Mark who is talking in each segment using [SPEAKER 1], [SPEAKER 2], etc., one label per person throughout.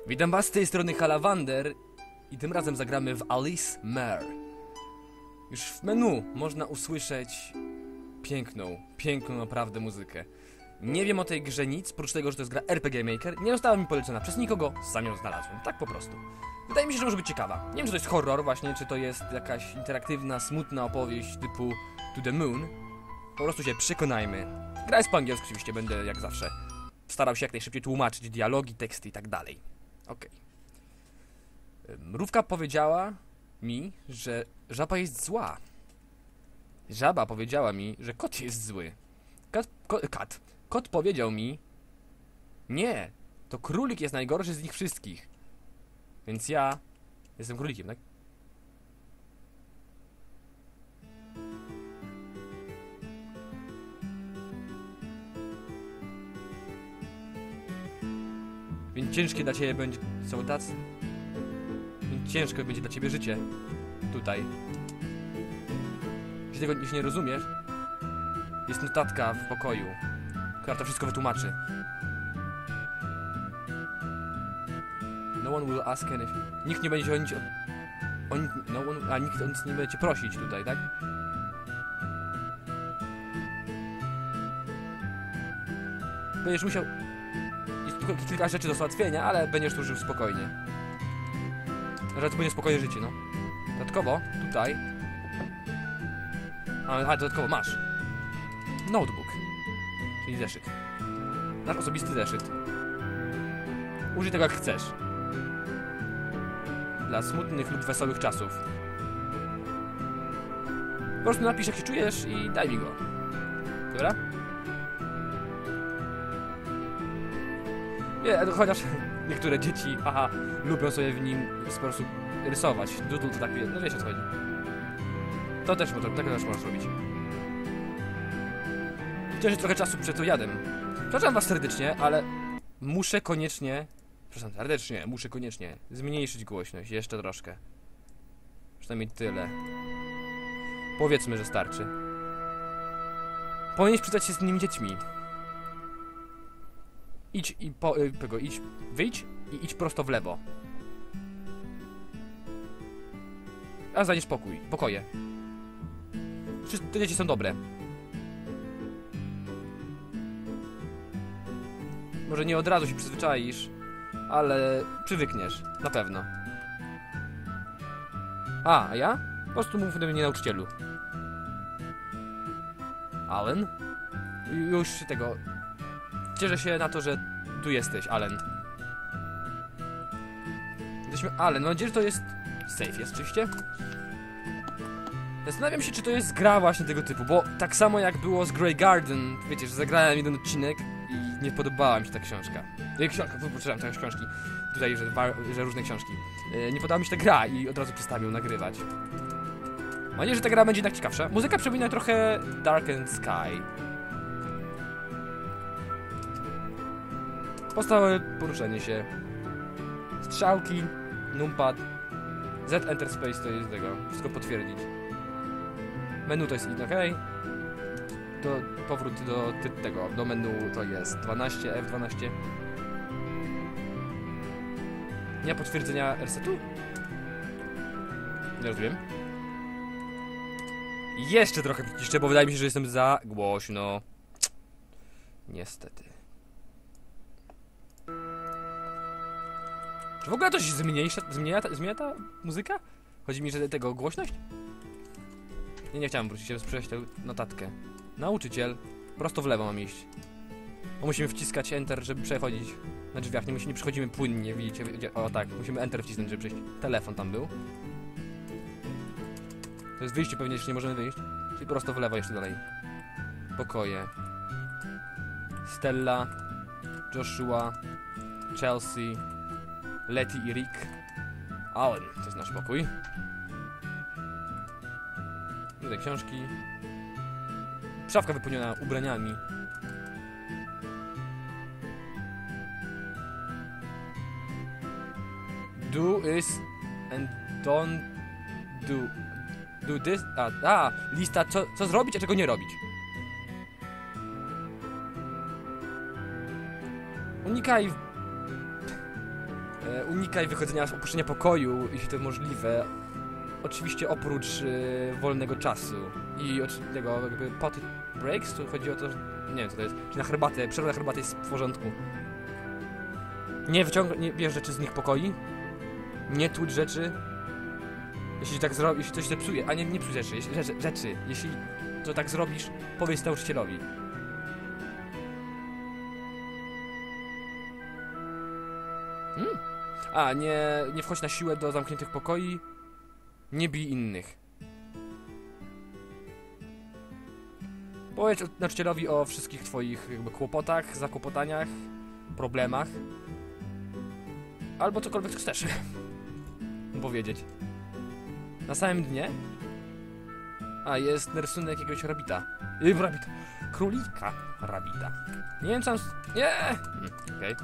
[SPEAKER 1] Witam was z tej strony Halawander i tym razem zagramy w Alice Mare. Już w menu można usłyszeć piękną naprawdę muzykę. Nie wiem o tej grze nic, prócz tego, że to jest gra RPG Maker. Nie została mi polecona przez nikogo, sam ją znalazłem, tak po prostu. Wydaje mi się, że może być ciekawa. Nie wiem, czy to jest horror właśnie, czy to jest jakaś interaktywna, smutna opowieść typu To the Moon. Po prostu się przekonajmy. Gra jest po angielsku oczywiście, będę jak zawsze starał się jak najszybciej tłumaczyć dialogi, teksty i tak dalej. Okej. Mrówka powiedziała mi, że żaba jest zła. Żaba powiedziała mi, że kot jest zły. Kot powiedział mi: nie, to królik jest najgorszy z nich wszystkich. Więc ja jestem królikiem, tak? Więc ciężkie dla ciebie będzie... Są tacy? Więc ciężko będzie dla ciebie życie. Tutaj. Jeśli tego nie rozumiesz, jest notatka w pokoju, która to wszystko wytłumaczy. No one will ask anything. Nikt nie będzie o nic... nikt o nic nie będzie prosić tutaj, tak? Będziesz musiał... Jest tylko kilka rzeczy do załatwienia, ale będziesz tu żył spokojnie. Że to będzie spokojne życie, no. Dodatkowo, tutaj... dodatkowo masz notebook, czyli zeszyt. Nasz osobisty zeszyt. Użyj tego jak chcesz. Dla smutnych lub wesołych czasów. Po prostu napisz jak się czujesz i daj mi go. Dobra? Nie, chociaż niektóre dzieci, lubią sobie w nim w sposób rysować. Doodle to tak, no wiecie o co chodzi. To też można zrobić. Chciałem trochę czasu przed obiadem. Przepraszam was serdecznie, ale muszę koniecznie zmniejszyć głośność jeszcze troszkę. Przynajmniej tyle. Powiedzmy, że starczy. Powinieneś przydać się z innymi dziećmi. Wyjdź i idź prosto w lewo. A znajdziesz pokoje. Te dzieci są dobre. Może nie od razu się przyzwyczaisz, ale przywykniesz, na pewno. A ja? Po prostu mów do mnie nauczycielu. Alan? Już tego... Cieszę się na to, że tu jesteś, Alan. Jesteśmy Alan, mam nadzieję, że to jest... Safe jest oczywiście. Zastanawiam się, czy to jest gra właśnie tego typu, bo tak samo jak było z Grey Garden, wiecie, że zagrałem jeden odcinek i nie podobała mi się ta książka. Przepraszam, te książki. Tutaj, że różne książki. Nie podobała mi się ta gra i od razu przestałem ją nagrywać. Mam nadzieję, że ta gra będzie jednak ciekawsza. Muzyka przypomina trochę Darkened Sky. Podstawowe poruszenie się. Strzałki, numpad. Z Enter Space to jest tego. Wszystko potwierdzić. Menu to jest ok. To powrót do menu to jest 12, F12. Nie ma potwierdzenia resetu? Nie rozumiem. Jeszcze trochę przyciszę, bo wydaje mi się, że jestem za głośno. Niestety. Czy w ogóle to się zmienia ta muzyka? Chodzi mi, że tego głośność? Nie chciałem wrócić, żeby sprzedać tę notatkę. Nauczyciel. Prosto w lewo mam iść. Bo musimy wciskać Enter, żeby przechodzić na drzwiach. Nie przechodzimy płynnie, widzicie? O tak, musimy Enter wcisnąć, żeby przejść. Telefon tam był. To jest wyjście, pewnie jeszcze nie możemy wyjść. Czyli prosto w lewo jeszcze dalej. Pokoje. Stella. Joshua. Chelsea. Letty i Rick. Alan, to jest nasz pokój. Tutaj książki. Szafka wypełniona ubraniami. Do is and don't do this. Lista co zrobić, a czego nie robić. Unikaj Unikaj wychodzenia z opuszczenia pokoju, jeśli to możliwe. Oczywiście oprócz wolnego czasu. I tego jakby pot breaks, tu chodzi o to, że... Nie wiem co to jest. Czy na herbatę, przerwa na herbatę jest w porządku. Nie bierz rzeczy z nich pokoi. Nie tłucz rzeczy. Jeśli tak zrobisz, jeśli coś zepsuje, a nie psuj rzeczy, jeśli to tak zrobisz, powiedz nauczycielowi. A, nie wchodź na siłę do zamkniętych pokoi. Nie bij innych. Powiedz nauczycielowi o wszystkich twoich jakby kłopotach, zakłopotaniach, problemach. Albo cokolwiek chcesz powiedzieć. Na samym dnie? A, jest rysunek jakiegoś rabita. Rabita. Królika rabita. Nie wiem co tam... Nie! Okej.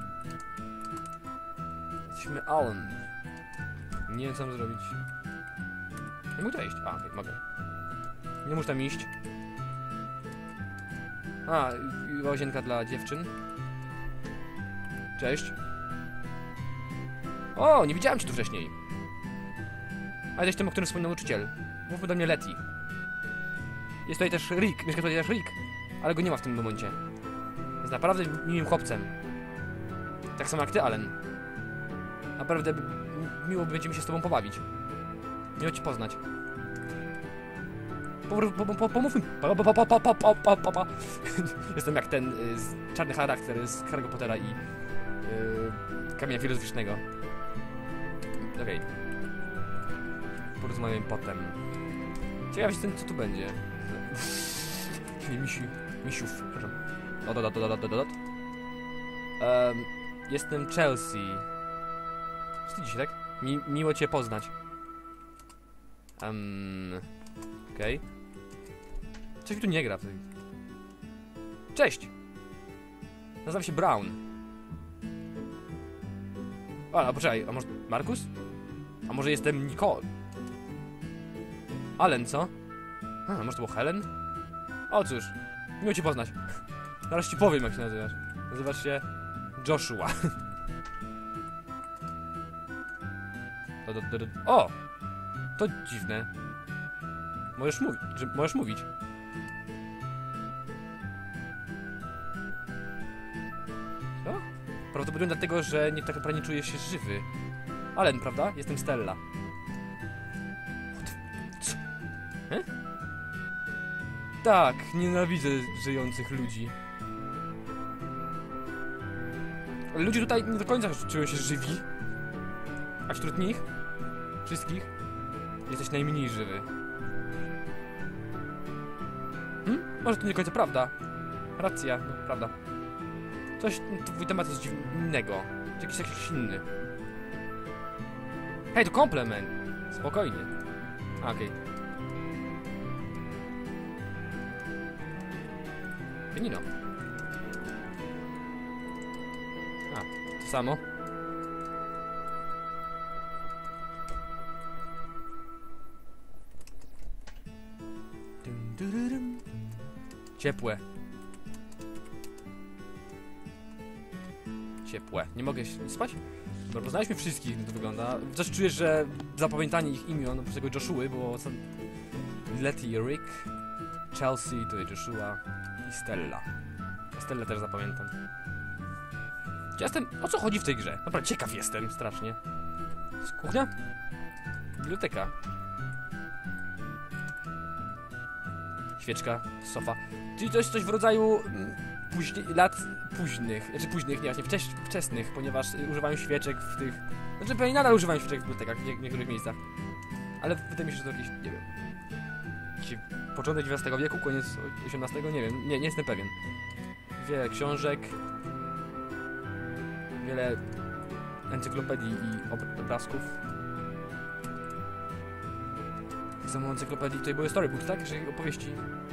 [SPEAKER 1] Jesteśmy Alan. Nie wiem co mam zrobić. Nie mogę iść. A, okej, mogę. Nie muszę tam iść. A, łazienka dla dziewczyn. Cześć. O, nie widziałem cię tu wcześniej. A jesteś tym, o którym wspomniał nauczyciel. Mówmy do mnie Letty. Jest tutaj też Rick, mieszka tutaj też Rick. Ale go nie ma w tym momencie. Jest naprawdę miłym chłopcem. Tak samo jak ty, Allen. Naprawdę miło będzie mi się z tobą pobawić. Miło cię poznać. Pomówmy. Jestem jak ten czarny charakter z Harry'ego Pottera i Kamienia Filozoficznego. Okej. Porozmawiam potem. Ciekaw jestem, co tu będzie. Nie, misiów, przepraszam. Jestem Chelsea. Wstydzi się, tak? Miło cię poznać. Okej. Coś mi tu nie gra. Cześć! Nazywam się Brown. A poczekaj, a może Markus? A może jestem Nicole? Allen, co? A może to był Helen? O cóż, miło cię poznać. Zaraz ci powiem, jak się nazywasz. Nazywasz się Joshua. O! To dziwne. Możesz mówić. Co? Prawdopodobnie dlatego, że tak naprawdę nie czujesz się żywy. Allen, prawda? Jestem Stella. Co? Tak, nienawidzę żyjących ludzi. Ale ludzie tutaj nie do końca czują się żywi. A wśród nich, wszystkich, jesteś najmniej żywy. Może to nie do końca prawda. Racja, no, prawda. Twój temat jest innego. Jakiś inny. Hej, to komplement. Spokojnie. Okej. Pianino. A, to samo. Ciepłe. Ciepłe. Nie mogę spać? Dobra, poznaliśmy wszystkich, jak to wygląda. Też czuję, że zapamiętanie ich imion, oprócz tego Joshuły, było Letty i Rick, Chelsea, tutaj Joshua i Stella. Stella też zapamiętam. O co chodzi w tej grze? Naprawdę ciekaw jestem, strasznie. Kuchnia? Biblioteka. Świeczka, sofa. Czyli to jest coś w rodzaju lat późnych, nie, właśnie wczesnych, ponieważ używają świeczek w tych... Znaczy pewnie nadal używają świeczek w bibliotekach w niektórych miejscach. Ale wydaje mi się, że to jakiś, nie wiem... Początek XIX wieku, koniec XVIII, nie wiem, nie jestem pewien. Wiele książek, wiele encyklopedii i obrazków. W samą encyklopedii tutaj były storybooks, tak? Czyli opowieści.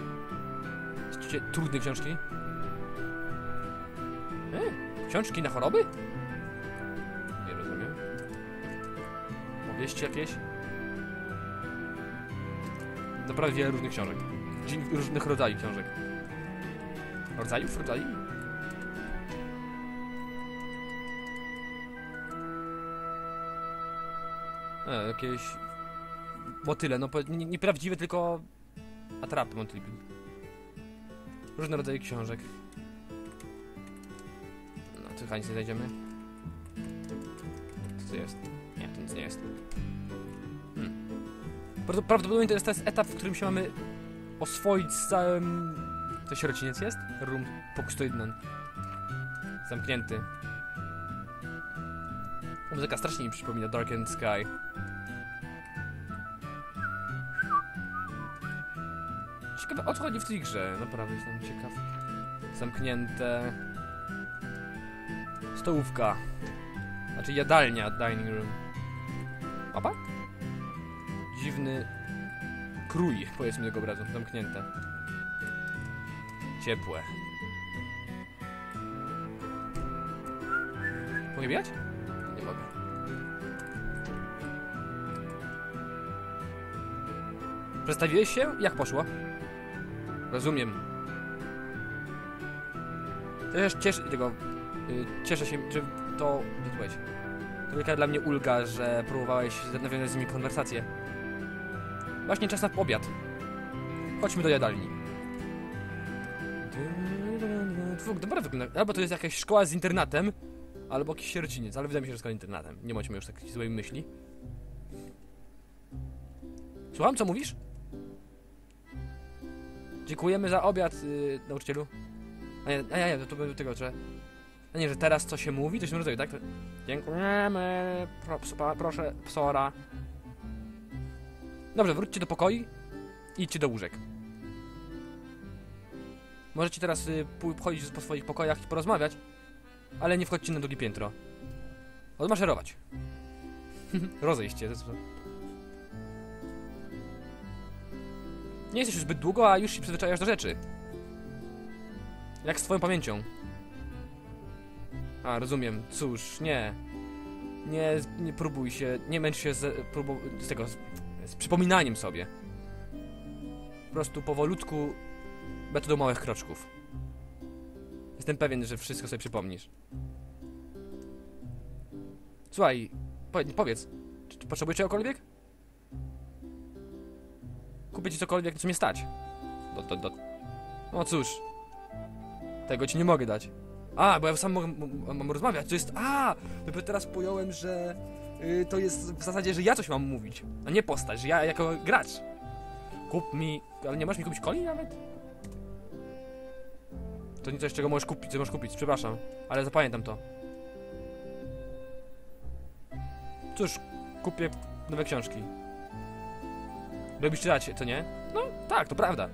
[SPEAKER 1] Trudne książki. Książki na choroby? Nie rozumiem. Opowieści jakieś? Naprawdę wiele różnych książek. Różnych rodzajów książek. Rodzajów? Jakieś... motyle, no nieprawdziwe, tylko... atrapy motyli. Różne rodzaje książek. No, tu chyba nic nie znajdziemy. Co to jest? Nie, to nic nie jest. Prawdopodobnie to jest etap, w którym się mamy oswoić z całym... To sierociniec jest? Room pokój 101. Zamknięty. Muzyka strasznie mi przypomina Dark and Sky. Ciekawe, o co chodzi w tej grze? Naprawdę jestem ciekaw. Zamknięte... Stołówka. Znaczy jadalnia, dining room. Opa? Dziwny... krój, powiedzmy tego obrazu. Zamknięte. Ciepłe. Mogę bijać? Nie mogę. Przedstawiłeś się? Jak poszło? Rozumiem. Cieszę się, że to... Wytłeś. To wielka dla mnie ulga, że próbowałeś nawiązać z nimi konwersację. Właśnie czas na obiad. Chodźmy do jadalni. Dobra wygląda. Albo to jest jakaś szkoła z internatem, albo jakiś sierociniec, ale wydaje mi się, że szkoła z internatem. Nie bądźmy już takich złej myśli. Słucham, co mówisz? Dziękujemy za obiad, nauczycielu. A nie, to by tego, że... A nie, że teraz co się mówi? Coś w tym rodzaju, tak? Dziękujemy, proszę, psora. Dobrze, wróćcie do pokoi i idźcie do łóżek. Możecie teraz chodzić po swoich pokojach i porozmawiać, ale nie wchodźcie na drugie piętro. Odmaszerować. Rozejście. Nie jesteś już zbyt długo, a już się przyzwyczajasz do rzeczy. Jak z twoją pamięcią. A, rozumiem. Cóż, nie. Nie próbuj się, nie męcz się z przypominaniem sobie. Po prostu powolutku, metodą małych kroczków. Jestem pewien, że wszystko sobie przypomnisz. Słuchaj, powiedz, czy potrzebujesz czegokolwiek? Kupię ci cokolwiek, co mnie stać. No cóż, tego ci nie mogę dać. A, bo ja sam mam rozmawiać, to jest... Dopiero teraz pojąłem, że... to jest w zasadzie, że ja coś mam mówić, a nie postać, że ja jako gracz. Kup mi... Ale nie możesz mi kupić coli nawet? To nie coś, czego możesz kupić, co możesz kupić, przepraszam. Ale zapamiętam to. Cóż, kupię nowe książki. Lubisz czytać, to nie? No, tak, to prawda.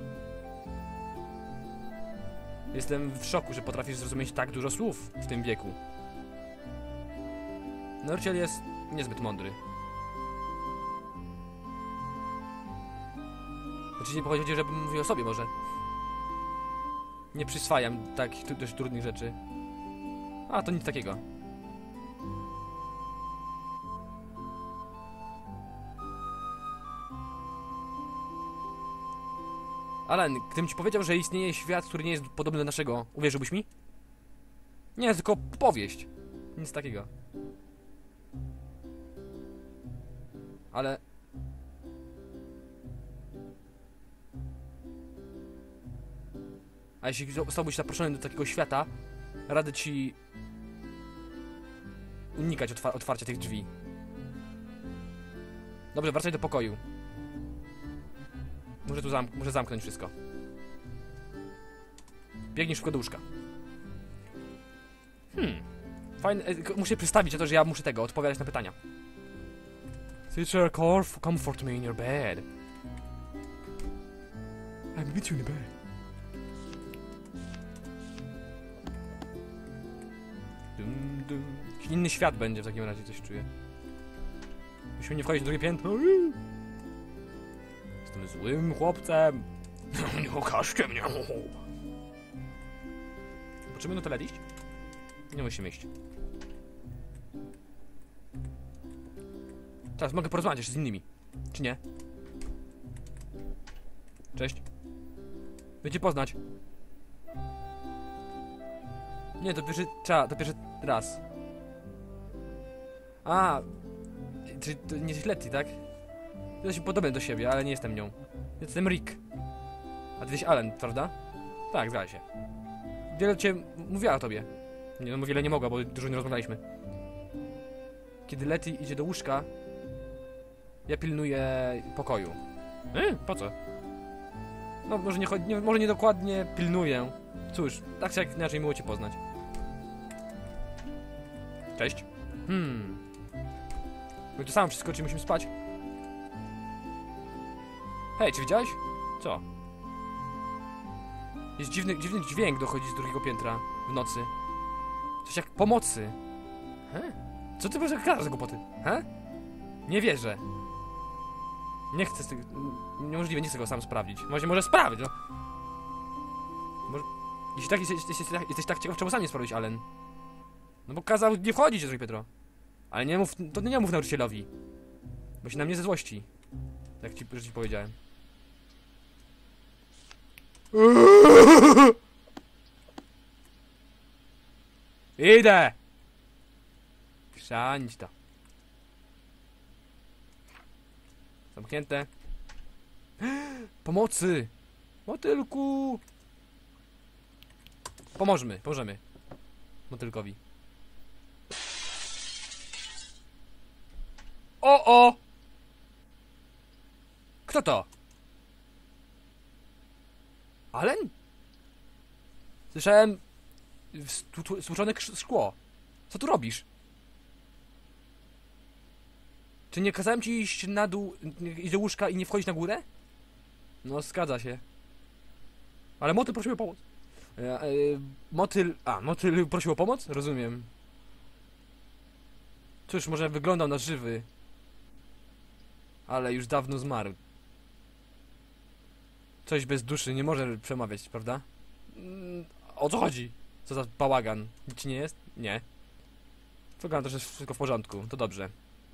[SPEAKER 1] Jestem w szoku, że potrafisz zrozumieć tak dużo słów w tym wieku. Nauczyciel jest niezbyt mądry. Znaczy nie powiedzieć, żebym mówił o sobie może. Nie przyswajam takich dość trudnych rzeczy. A, to nic takiego. Alan, gdybym ci powiedział, że istnieje świat, który nie jest podobny do naszego, uwierzyłbyś mi? Nie, tylko powieść. Nic takiego. Ale... A jeśli zostałbyś zaproszony do takiego świata, radzę ci... unikać otwarcia tych drzwi. Dobrze, wracaj do pokoju. Muszę zamknąć wszystko. Biegnij szybko do łóżka. Fajne. Muszę przedstawić to, że ja muszę odpowiadać na pytania. Teacher, comfort me in your bed. I'm with you in the bed. Jakiś inny świat będzie w takim razie, coś czuję. Musimy nie wchodzić na drugie piętro. Jestem złym chłopcem. Nie okażcie mnie. Potrzebujemy do toalety iść? Nie musimy iść. Teraz mogę porozmawiać jeszcze z innymi. Czy nie? Cześć. Będzie poznać. Nie, to pierwszy raz. A, Czyli to nie jest Letty, tak? Ja się podobny do siebie, ale nie jestem nią. Jestem Rick. A ty jesteś Alan, prawda? Tak, zgadza się. Wiele cię mówiła o tobie. Nie, no wiele nie mogła, bo dużo nie rozmawialiśmy. Kiedy Letty idzie do łóżka, ja pilnuję pokoju. Po co? No może nie dokładnie pilnuję. Cóż, tak czy jak inaczej miło cię poznać. Cześć. My to samo wszystko, czy musimy spać? Hej, czy widziałeś? Co? Jest dziwny dźwięk dochodzi z drugiego piętra w nocy. Coś jak pomocy. Co ty może gadasz za głupoty? Nie wierzę. Nie chcę z tego... Niemożliwe, nie chcę go sam sprawdzić. Może sprawdzić, no. Jeśli tak jesteś tak ciekaw, czemu sam nie sprawdzić, Allen? No bo kazał nie wchodzić, drogi Pedro. Ale nie mów nauczycielowi. Bo się na mnie ze złości. Jak ci powiedziałem. Idę! Chrzańć to. Zamknięte. Pomocy! Motylku! Pomożemy. Motylkowi. O! Kto to? Allen? Słyszałem... stłuczone szkło. Co tu robisz? Czy nie kazałem ci iść na dół, iść do łóżka i nie wchodzić na górę? No, zgadza się. Ale motyl prosił o pomoc. Motyl prosił o pomoc? Rozumiem. Cóż, może wyglądał na żywy. Ale już dawno zmarł. Coś bez duszy nie może przemawiać, prawda? O co chodzi? Co za bałagan? Nic ci nie jest? Nie. Wygląda, że jest wszystko w porządku. To dobrze.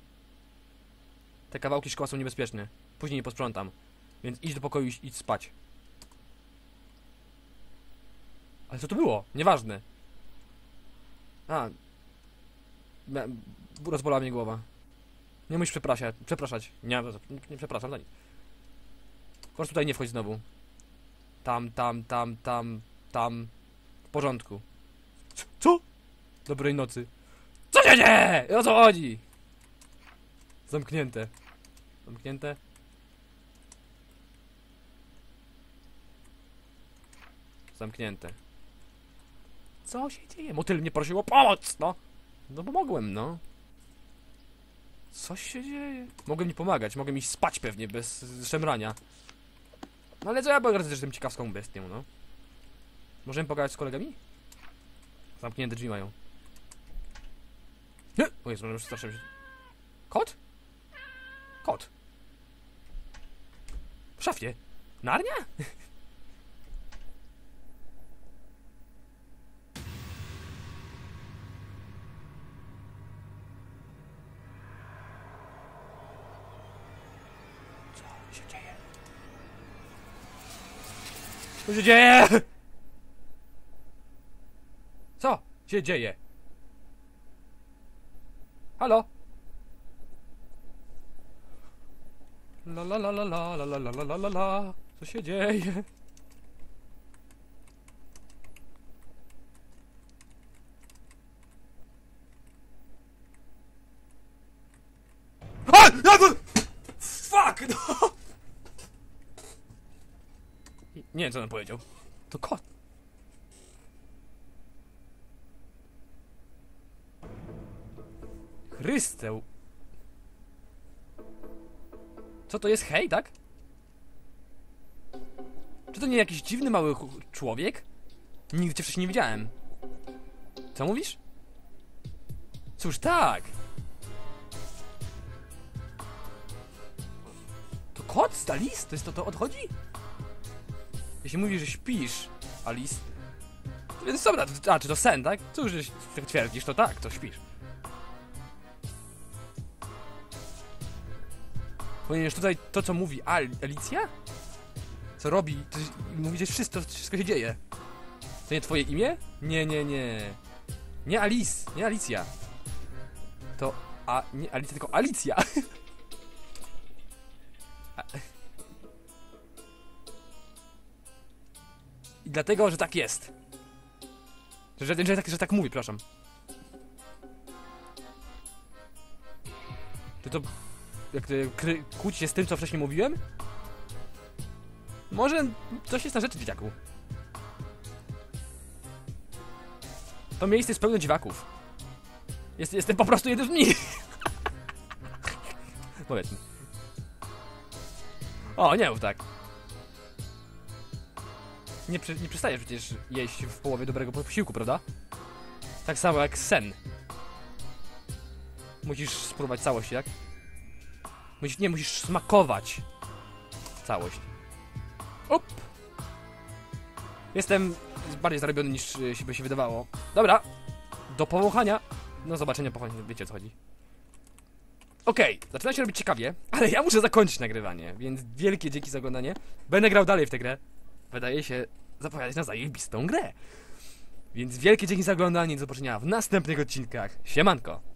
[SPEAKER 1] Te kawałki szkła są niebezpieczne. Później nie posprzątam. Więc idź do pokoju i idź spać. Ale co to było? Nieważne. Rozbolała mnie głowa. Nie musisz przepraszać. Nie przepraszam za nic. Po prostu tutaj nie wchodź znowu. Tam. W porządku. Co? Dobrej nocy. Co się dzieje? O co chodzi? Zamknięte. Zamknięte. Co się dzieje? Motyl mnie prosił o pomoc, no. No pomogłem, no. Coś się dzieje? Mogłem mi pomagać, mogłem iść spać pewnie, bez szemrania. No ale co ja pogardzę, że jestem ciekawską bestią, no. Możemy pogadać z kolegami? Zamknięte drzwi mają. Nie! O Jezu, już strasznie się... Kot? Kot. W szafie. Narnia? Co się dzieje? Co się dzieje? Co się dzieje? Halo? La. Co się dzieje? Fuck, no! Nie wiem, co on powiedział. To kot. Chrysteł. Co to jest? Hej, tak? Czy to nie jakiś dziwny mały człowiek? Nigdy cię wcześniej nie widziałem. Co mówisz? Cóż, tak. To kot z Alice? To jest to odchodzi? Jeśli mówisz, że śpisz, Alice... Więc dobra, czy to sen, tak? Cóż, że tak twierdzisz, to tak, to śpisz. Ponieważ tutaj to, co mówi Alicja? Co robi? To mówi, że wszystko się dzieje. To nie twoje imię? Nie. Nie Alice, nie Alicja. To Nie Alicja, tylko Alicja. I dlatego, że tak jest. Że tak mówi, przepraszam. To jak kłóci się z tym, co wcześniej mówiłem? Może coś jest na rzeczy, dzieciaku. To miejsce jest pełne dziwaków. Jestem po prostu jeden z nich. Powiedzmy. O, nie mów tak. Nie przestajesz przecież jeść w połowie dobrego posiłku, prawda? Tak samo jak sen. Musisz spróbować całość, jak? Musisz smakować całość. Up! Jestem bardziej zarobiony niż by się wydawało. Dobra, do powąchania. No zobaczenia, powąchania, wiecie o co chodzi. Okej, zaczyna się robić ciekawie, ale ja muszę zakończyć nagrywanie, więc wielkie dzięki za oglądanie. Będę grał dalej w tę grę. Wydaje się zapowiadać na zajebistą grę. Więc wielkie dzięki za oglądanie i do zobaczenia w następnych odcinkach. Siemanko!